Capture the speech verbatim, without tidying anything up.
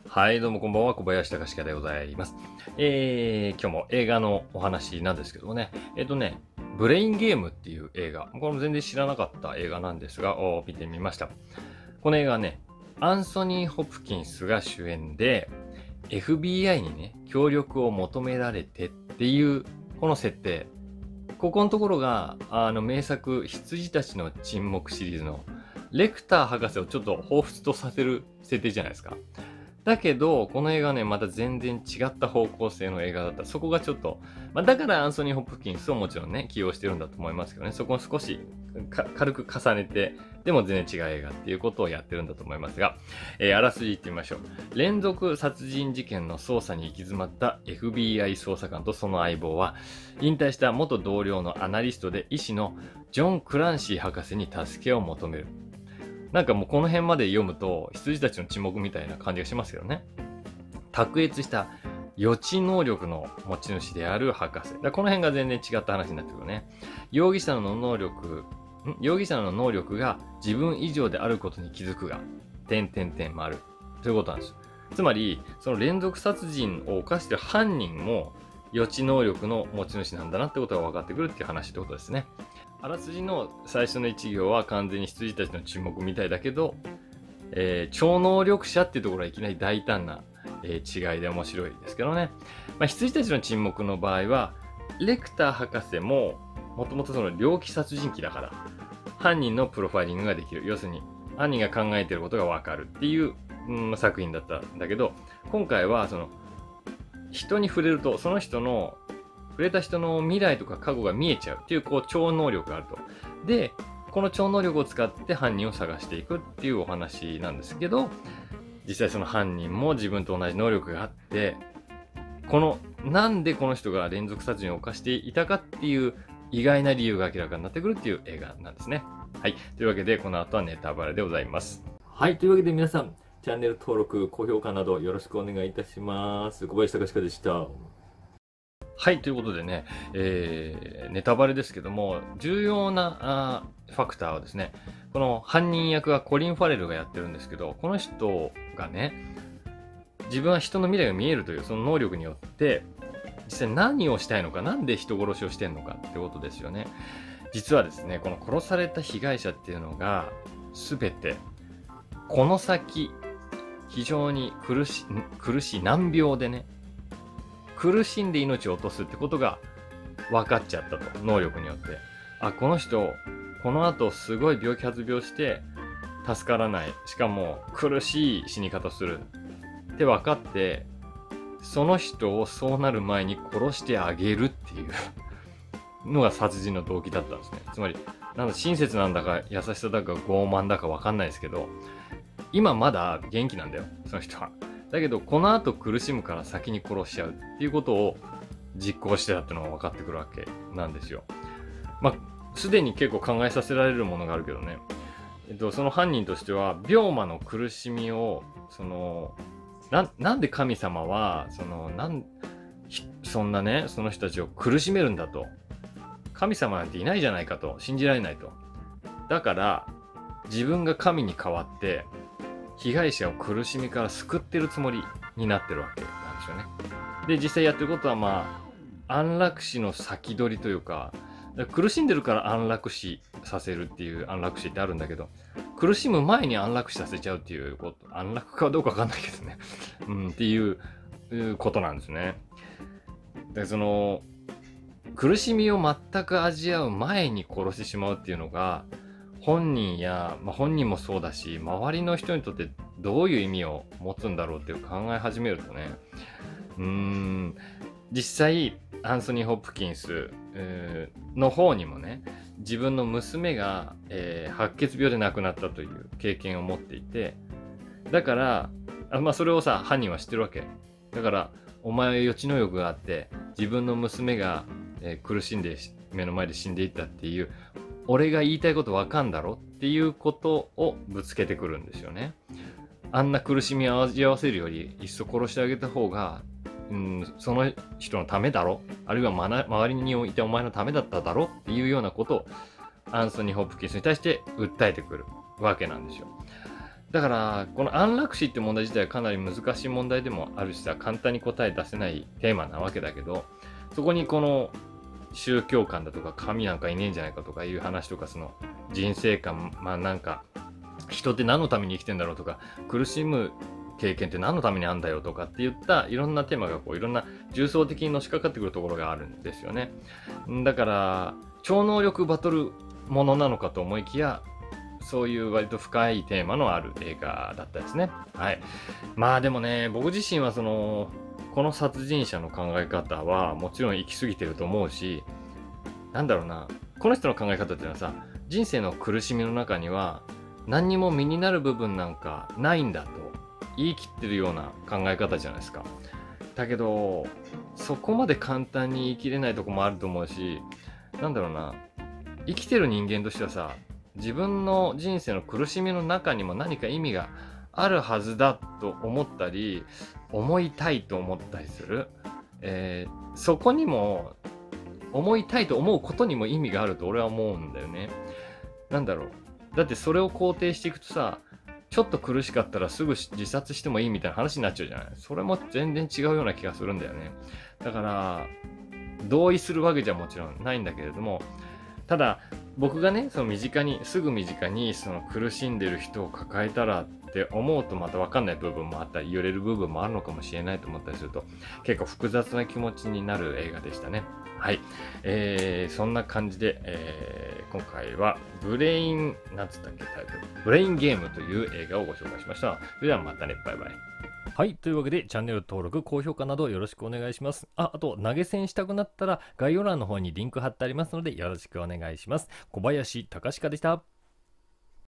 はい、どうもこんばんは、小林隆史でございます。えー、今日も映画のお話なんですけどもね、えっ、とね、ブレインゲームっていう映画、これも全然知らなかった映画なんですが、お見てみました。この映画はね、アンソニー・ホプキンスが主演で、エフビーアイ にね、協力を求められてっていう、この設定。ここのところが、あの名作、羊たちの沈黙シリーズのレクター博士をちょっと彷彿とさせる設定じゃないですか。だけど、この映画はね、また全然違った方向性の映画だった。そこがちょっと、まあ、だからアンソニー・ホプキンスをもちろんね、起用してるんだと思いますけどね、そこを少し軽く重ねて、でも全然違う映画っていうことをやってるんだと思いますが、えー、あらすじ言ってみましょう。連続殺人事件の捜査に行き詰まった エフビーアイ 捜査官とその相棒は、引退した元同僚のアナリストで医師のジョン・クランシー博士に助けを求める。なんかもうこの辺まで読むと羊たちの沈黙みたいな感じがしますけどね。卓越した予知能力の持ち主である博士。だこの辺が全然違った話になってくるね。容疑者の能力、ん容疑者の能力が自分以上であることに気づくが、点点点丸。ということなんです。つまり、その連続殺人を犯している犯人も予知能力の持ち主なんだなってことが分かってくるっていう話ってことですね。あらすじの最初の一行は完全に羊たちの沈黙みたいだけど、えー、超能力者っていうところはいきなり大胆な、えー、違いで面白いですけどね。まあ、羊たちの沈黙の場合は、レクター博士ももともとその猟奇殺人鬼だから、犯人のプロファイリングができる。要するに、犯人が考えていることがわかるっていう、うん、作品だったんだけど、今回はその、人に触れると、その人の触れた人の未来とか過去が見えちゃうっていう、こう、超能力があると。で、この超能力を使って犯人を探していくっていうお話なんですけど、実際その犯人も自分と同じ能力があって、この、なんでこの人が連続殺人を犯していたかっていう意外な理由が明らかになってくるっていう映画なんですね。はい。というわけで、この後はネタバレでございます。はい。というわけで皆さん、チャンネル登録、高評価などよろしくお願いいたします。小林隆史でした。はい、ということでね、えー、ネタバレですけども、重要なあファクターはですね、この犯人役はコリン・ファレルがやってるんですけど、この人がね、自分は人の未来が見えるというその能力によって、実際何をしたいのか、なんで人殺しをしてんのかってことですよね。実はですね、この殺された被害者っていうのが、すべて、この先、非常に苦し苦しい難病でね、苦しんで命を落とすってことが分かっちゃったと。能力によって。あ、この人、この後すごい病気発病して助からない。しかも苦しい死に方する。って分かって、その人をそうなる前に殺してあげるっていうのが殺人の動機だったんですね。つまり、なんだ親切なんだか優しさだか傲慢だか分かんないですけど、今まだ元気なんだよ、その人は。だけど、この後苦しむから先に殺しちゃうっていうことを実行してたってのが分かってくるわけなんですよ。まあ、すでに結構考えさせられるものがあるけどね。えっと、その犯人としては、病魔の苦しみを、その、な、なんで神様は、その、なん、そんなね、その人たちを苦しめるんだと。神様なんていないじゃないかと。信じられないと。だから、自分が神に代わって、被害者を苦しみから救ってるつもりになってるわけなんですよね。で、実際やってることはまあ、安楽死の先取りというか、苦しんでるから安楽死させるっていう安楽死ってあるんだけど、苦しむ前に安楽死させちゃうっていうこと、安楽かどうかわかんないけどね。うん、っていうことなんですね。で、その、苦しみを全く味わう前に殺してしまうっていうのが、本人や、まあ、本人もそうだし、周りの人にとってどういう意味を持つんだろうっていう考え始めるとね、うーん、実際、アンソニー・ホプキンスの方にもね、自分の娘が、えー、白血病で亡くなったという経験を持っていて、だから、あまあ、それをさ、犯人は知ってるわけ。だから、お前は予知能力があって、自分の娘が、えー、苦しんで目の前で死んでいったっていう、俺が言いたいことわかんだろっていうことをぶつけてくるんですよね。あんな苦しみを味わわせるより、いっそ殺してあげた方が、うん、その人のためだろ、あるいは周りにいたお前のためだっただろっていうようなことをアンソニー・ホプキンスに対して訴えてくるわけなんですよ。 だから、この安楽死って問題自体はかなり難しい問題でもあるしさ、簡単に答え出せないテーマなわけだけど、そこにこの宗教観だとか神なんかいねえんじゃないかとかいう話とか、その人生観、まあなんか、人って何のために生きてんだろうとか、苦しむ経験って何のためにあんだよとかって言ったいろんなテーマがこういろんな重層的にのしかかってくるところがあるんですよね。だから、超能力バトルものなのかと思いきや、そういう割と深いテーマのある映画だったですね。はい。まあでもね、僕自身はその、この殺人者の考え方はもちろん行き過ぎてると思うし、なんだろうな、この人の考え方っていうのはさ、人生の苦しみの中には何にも身になる部分なんかないんだと言い切ってるような考え方じゃないですか。だけど、そこまで簡単に言い切れないとこもあると思うし、なんだろうな、生きてる人間としてはさ、自分の人生の苦しみの中にも何か意味があるはずだと思ったり、思いたいと思ったりする。えー、そこにも、思いたいと思うことにも意味があると俺は思うんだよね。なんだろう。だってそれを肯定していくとさ、ちょっと苦しかったらすぐ自殺してもいいみたいな話になっちゃうじゃない。それも全然違うような気がするんだよね。だから、同意するわけじゃもちろんないんだけれども、ただ僕がね、その身近に、すぐ身近にその苦しんでる人を抱えたらって思うとまた分かんない部分もあったり、揺れる部分もあるのかもしれないと思ったりすると、結構複雑な気持ちになる映画でしたね。はい。えー、そんな感じで、えー、今回はブレイン、なんつったっけタイトル。ブレインゲームという映画をご紹介しました。それではまたね、バイバイ。はい。というわけで、チャンネル登録、高評価などよろしくお願いします。あ、あと、投げ銭したくなったら、概要欄の方にリンク貼ってありますので、よろしくお願いします。小林隆史でした。